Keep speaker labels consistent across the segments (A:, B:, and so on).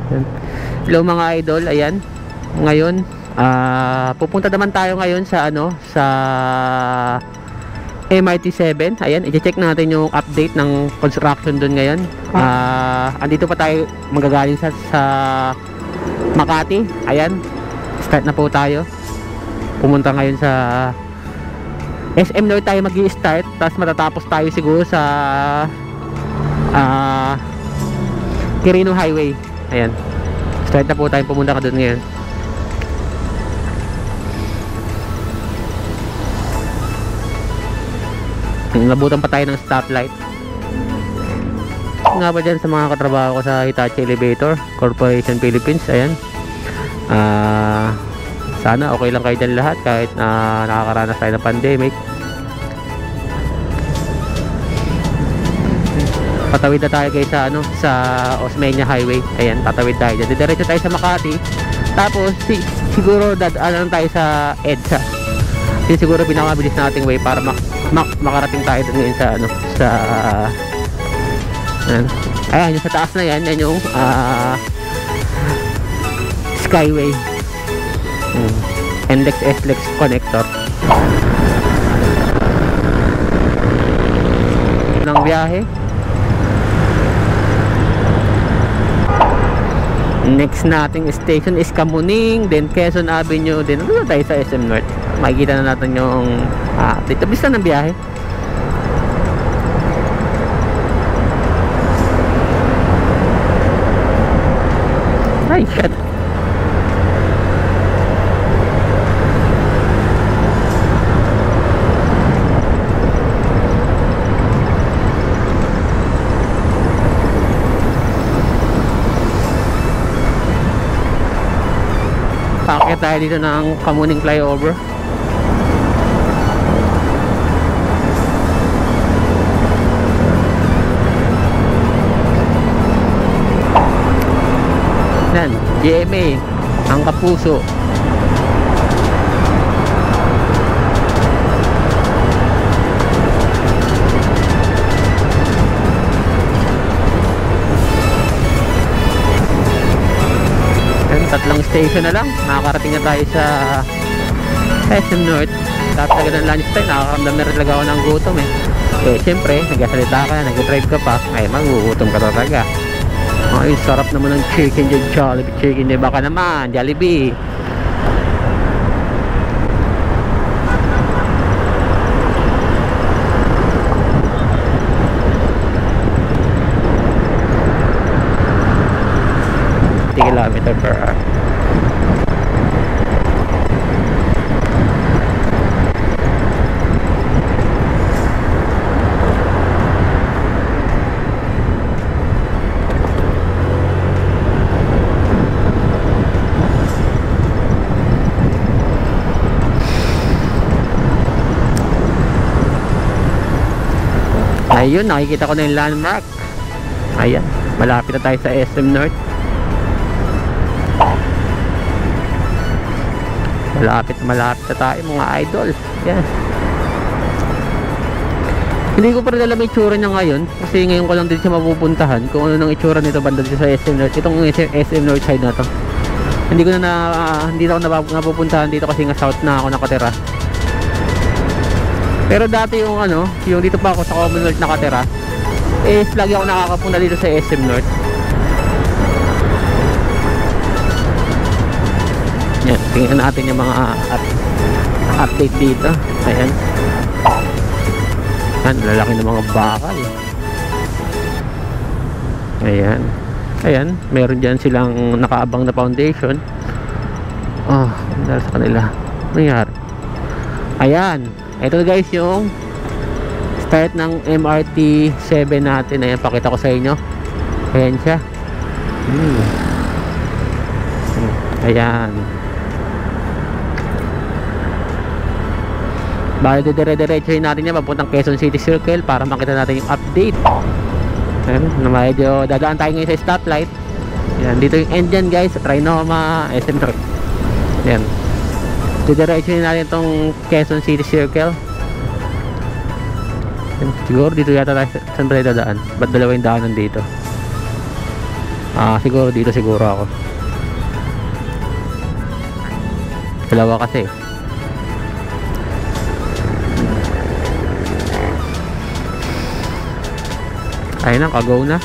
A: Yan. Hello mga idol, ayan. Ngayon, pupunta naman tayo ngayon sa sa MRT7. Ayan, i-check natin yung update ng construction doon ngayon. Andito pa tayo magagaling sa Makati. Ayan, start na po tayo. Pumunta ngayon sa SM North tayo mag-i-start, tapos matatapos tayo siguro sa Quirino Highway. Ayan, start na po tayo, pumunta ka doon ngayon. Nabutan pa tayo ng stoplight. Nga ba dyan sa mga katrabaho ko sa Hitachi Elevator Corporation Philippines. Ayan, sana okay lang kayo dyan lahat kahit nakakaranas tayo ng pandemic. Patawid na tayo guys sa sa Osmeña Highway. Ayan, tatawid tayo dyan, diretso tayo sa Makati. Tapos siguro dadaanan tayo sa EDSA. Yun siguro pinakamabilis nating way para makarating tayo dun ngayon sa ayan, yung sa taas na yan yung Skyway, NLEX SLEX connector ng biyahe. Next nating station is Kamuning, then Quezon Avenue, then ano tayo sa SM North. Makikita na natin yung dito bis lang ng biyahe. Ay, shit. Paakyat tayo dito ng Kamuning flyover. Yan, GMA ang Kapuso. Tatlong station na lang, makakarating na tayo sa SM North. Tapos agad ng lunch time, nakakaramdam na rin talaga ako ng gutom syempre, nagsasalita ka, nag-drive ka pa, ay magugutom ka talaga. Ay, sarap naman ng chicken dyan, Jollibee chicken, di baka naman, Jollibee. Kilometer per hour. Ayun, nakikita ko na yung landmark. Ayan, malapit na tayo sa SM North. Malapit na tayo mga idol. Yan. Hindi ko pa rin alam yung itsura niya ngayon, kasi ngayon ko lang din siya mapupuntahan kung ano nang itsura nito banda dito sa SM North. Itong SM North side na to, hindi ako napupuntahan dito kasi nga south na ako nakatira. Pero dati yung dito pa ako sa Commonwealth nakatira, lagi ako nakakapunta dito sa SM North. Yan, tingnan natin yung mga update dito. Ayan. Yan, lalaki ng mga bakal. Ayan. Ayan, meron dyan silang nakaabang na foundation. Dahil sa kanila nangyari. Ayan, ito guys yung start ng MRT 7 natin. Ayan, pakita ko sa inyo. Ayan siya. Ayan. Bali, dire-diretsohin natin yan papuntang Quezon City Circle para makita natin yung update. Ayan, medyo dadaan tayo ngayon sa stoplight. Ayan, dito yung end dyan guys, Trinoma, SM North. Ayan, dire-diretsohin natin itong Quezon City Circle. Ayan, siguro dito yata tayo, saan ba tayo dadaan? Ba't dalawa yung daanan dito? Siguro dito siguro ako. Dalawa kasi. Ayun na, kagaw na.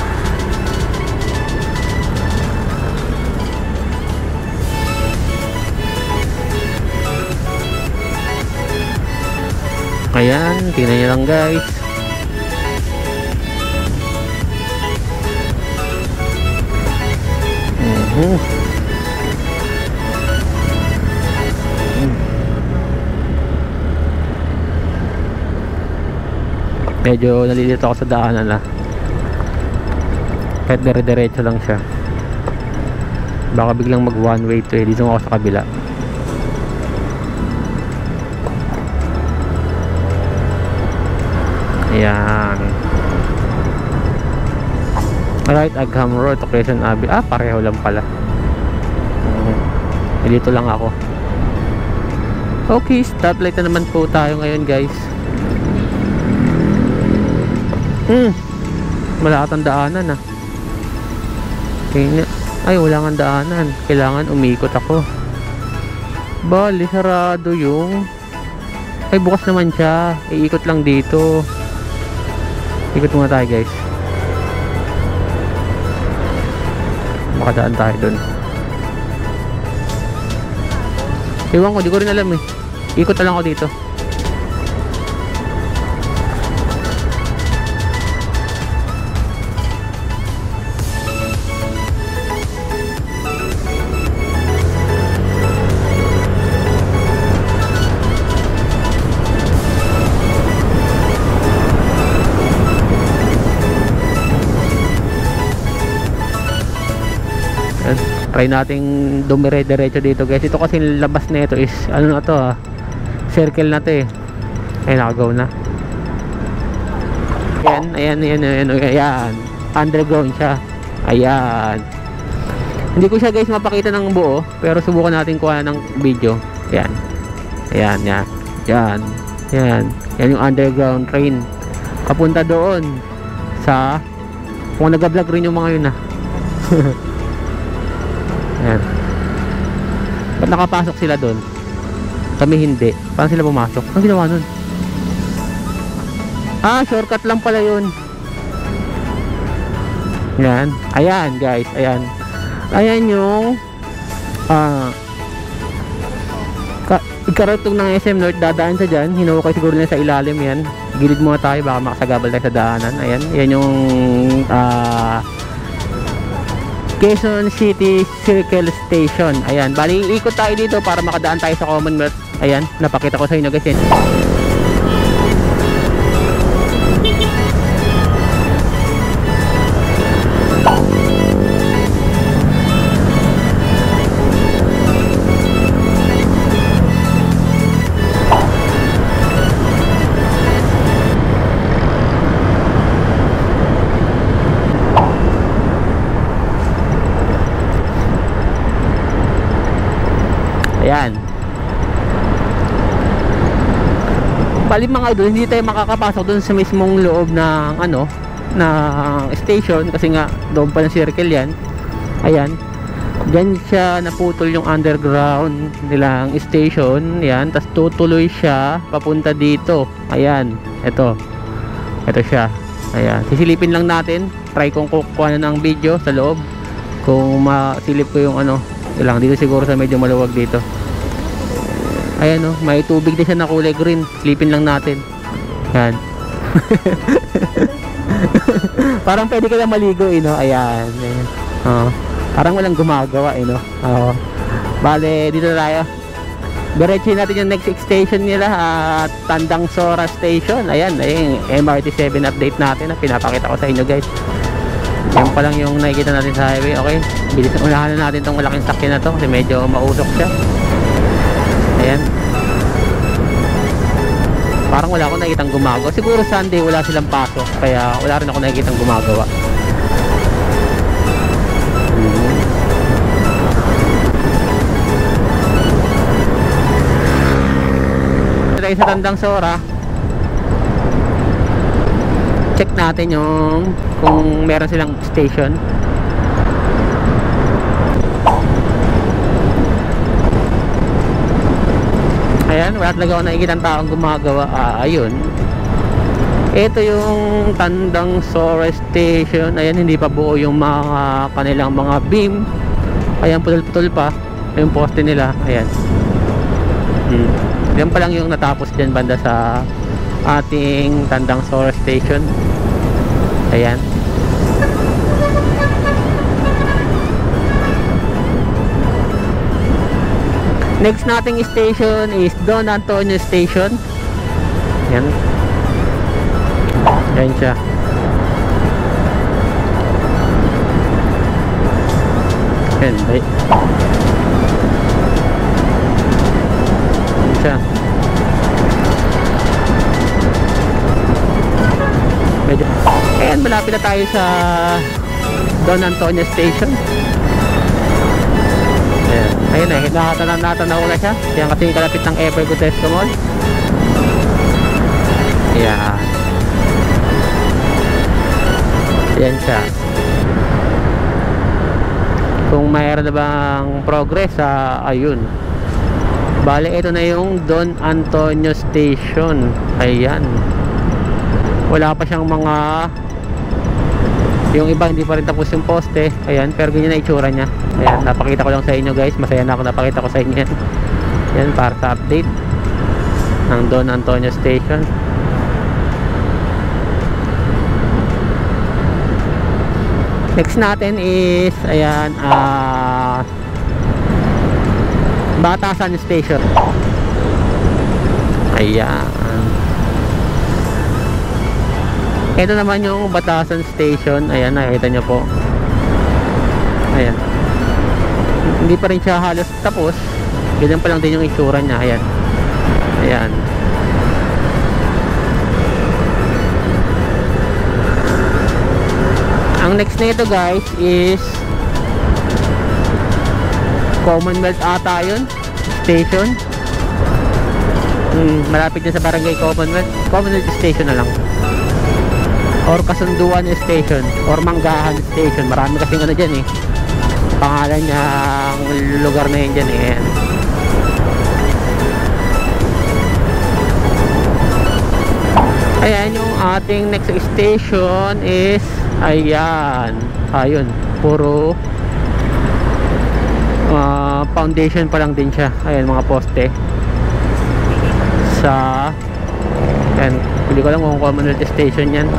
A: Ayan, tingnan nyo lang guys. Medyo nalilito ako sa daanan na. Kahit dire-diretso lang siya. Baka biglang mag one way to dito ako sa kabila. Ayan. Right, Agham Road to Quezon Abbey. Pareho lang pala. Dito lang ako. Okay, stoplight na naman po tayo ngayon guys. Wala atang daanan Ay, wala nga daanan. Kailangan umikot ako. Bali, sarado yung... Ay, bukas naman siya. Iikot lang dito. Ikot muna tayo guys. Makadaan tayo dun. Ewan ko, di ko rin alam eh. Ikot na lang ako dito. Try nating dumire-diretso dito guys. Ito kasi labas na ito is ano na to circle na to eh. Ay, nakagaw na. Ayan. Underground siya. Ayan. Hindi ko siya guys mapakita ng buo, pero subukan natin kuha ng video. Ayan. Yan yung underground train. Papunta doon sa kung nag-vlog rin yung mga yun Ayan. Ba't nakapasok sila doon? Kami hindi. Paano sila pumasok? Anong ginawa nun? Shortcut lang pala yun. Ayan. Ayan guys. Ayan yung ikarutong ng SM North. Dadaan sa dyan. Hinukay siguro nila sa ilalim yan. Gilid muna tayo. Baka makasagabal tayo sa daanan. Ayan. Yan yung Quezon City Circle Station. Ayan, bali ikot tayo dito para makadaan tayo sa Commonwealth. Ayan, napakita ko sa inyo guys. Ayan. Bali mga idol, hindi tayo makakapasok doon sa mismong loob ng ng station kasi nga doon pa ng circle yan. Ayan. Diyan siya naputol yung underground nilang station. Ayan. Tapos tutuloy siya papunta dito. Ayan. Ito siya. Ayan. Sisilipin lang natin. Try kong kukuha na ng video sa loob. Kung masilip ko yung lang dito siguro sa medyo maluwag dito. Ayan may tubig din siya na kulay green. Silipin lang natin. Ayan. Parang pwede ka lang maligo Ayan. Parang walang gumagawa Bale, dito tayo. Diretso natin yung next station nila at Tandang Sora Station. Ayan, MRT7 update natin na pinapakita ko sa inyo guys. Yan pa lang yung nakikita natin sa highway. Okay, bilis na unahan na natin tong malaking sakyan na to kasi medyo mausok siya. Ayan. Parang wala akong nakikitang gumagawa. Siguro Sunday wala silang pasok, kaya wala rin ako nakikitang gumagawa. Tayo sa Tandang Sora. Check natin yung kung meron silang station. Ayan, wala talaga ako nakikita ng taong gumagawa. Ayun. Ito yung Tandang Sora Station. Ayan, hindi pa buo yung mga kanilang mga beam. Ayan, putol-putol pa yung poste nila. Ayan. Yan pa lang yung natapos dyan banda sa ating Tandang Sora Station. Ayan. Next nating station is Don Antonio Station. Ayan. Ayan siya. Ayan, ayan siya. Medyo. Ayan, malapit na tayo sa Don Antonio Station. Ayan, ayun eh, nakatanaw ko na siya. Ayan, kasi kalapit ng Evergodesco Mall. Ayan. Ayan siya. Kung mayroon na bang progress, ayun. Bale, ito na yung Don Antonio Station. Ayan. Wala pa siyang mga, yung iba hindi pa rin tapos yung poste. Ayan, pero ganyan na itsura niya. Ayan, napakita ko lang sa inyo guys. Masaya na ako napakita ko sa inyo. Ayan, para sa update ng Don Antonio Station. Next natin is ayan, Batasan Station. Ayan. Ito naman yung Batasan Station. Ayan, nakikita nyo po. Ayan. Hindi pa rin siya halos tapos. Ganyan pa lang din yung itsura niya. Ayan. Ayan. Ang next nito guys is Commonwealth ata yun, station. Malapit din sa barangay Commonwealth Station na lang, or Kasunduan Station, or Manggahan Station. Marami kasing ano dyan eh, pangalan niya ang lugar na yun dyan eh. Ayan, yung ating next station is ayan, ayun, puro foundation pa lang din siya. Ayan, mga poste sa, ayan, hindi ko lang kung Commonwealth Station yan.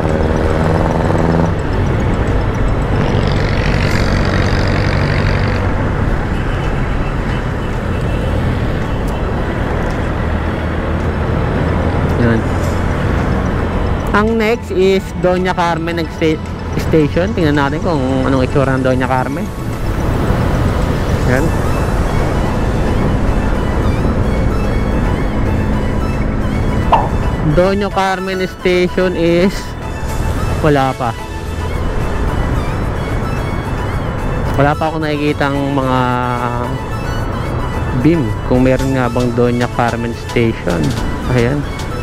A: Yan. Ang next is Doña Carmen Station. Tingnan natin kung anong itsura ng Doña Carmen. Yan. Doña Carmen Station is wala pa akong nakikitang mga beam kung meron nga bang Doña Carmen Station. Ayan.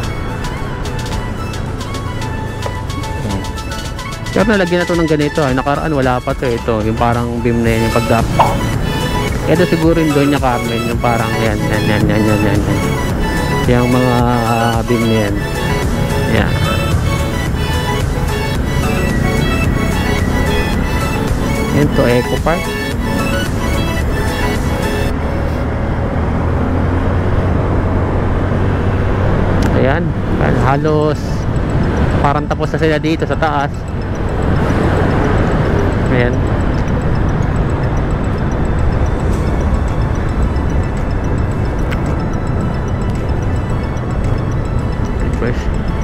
A: Pero nalagyan na ito ng ganito. Nakaraan wala pa to. Ito yung parang beam na yun, yung pagdap. Ito siguro yung Doña Carmen, yung parang yan. Yung mga beam na yan. Yan. Yan to, Eco Park. Ayan. Halos parang tapos na sila dito sa taas. Ayan. Refresh.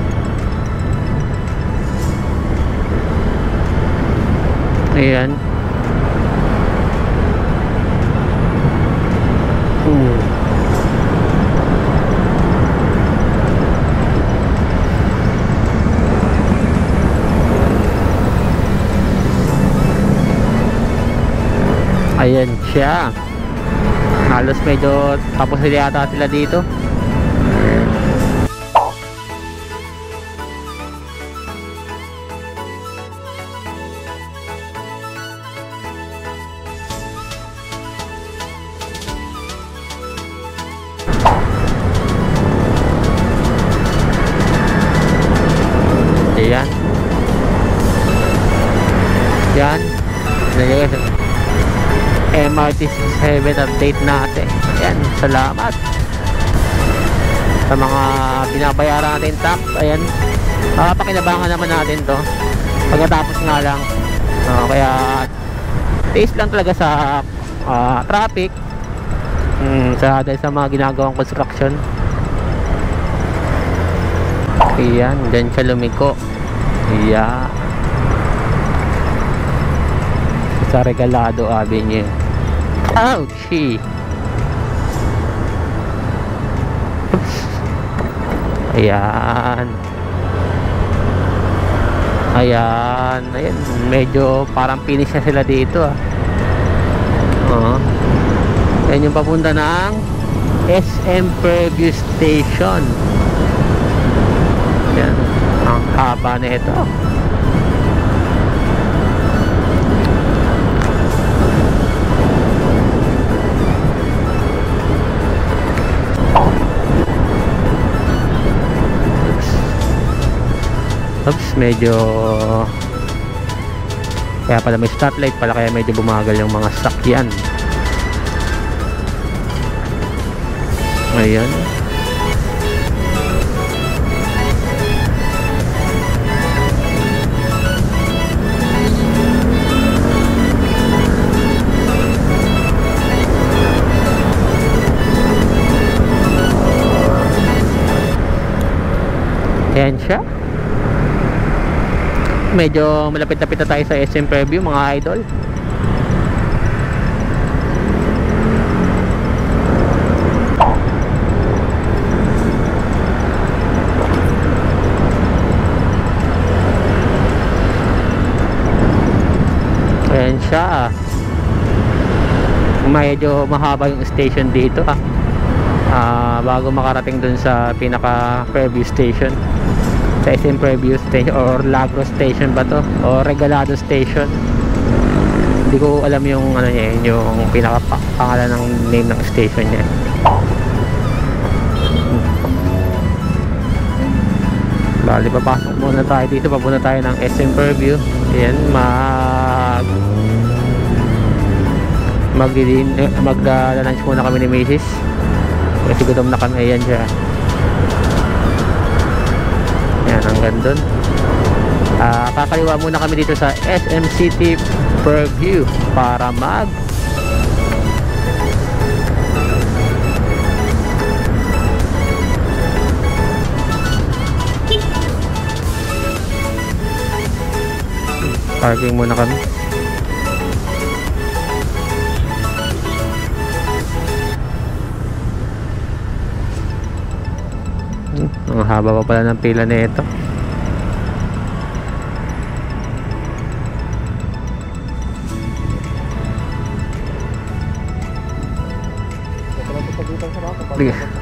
A: Ayan. Ayan siya. Halos medyo tapos na yata sila dito. guys. MRT 7 update natin. Ayan, salamat sa mga binabayaran natin tax. Ayan, pakinabangan naman natin to pagkatapos nga lang. Kaya taste lang talaga sa traffic, dahil sa mga ginagawang construction. Ayan, dyan siya lumiko. Ayan, sa Regalado Avenue. Ouchie! Ayan. Ayan. Ayan. Medyo parang finish na sila dito Ayan yung papunta ng SM Preview Station. Ayan. Ang haba na ito. Oops, medyo kaya pala may stoplight pala, kaya medyo bumagal yung mga sakyan. Ayan. Ayan siya. Medyo malapit-lapit na tayo sa SM Preview, mga idol. Ayan siya. Medyo mahaba yung station dito bago makarating dun sa pinaka preview station, sa SM Preview Station or Lagro Station ba to o Regalado Station. Hindi ko alam yung ano niya, yung pinaka pangalan ng name ng station niya. Bali, papasok muna tayo dito, papunta tayo ng SM Preview. Ayan, magla-lunch muna kami ni Mrs. kasi gutom na kami. Ayan siya. Ayan, hanggang dun. Kakaliwa muna kami dito sa SM City Preview para parking muna kami. Ang haba pa pala ng pila na ito. Sige.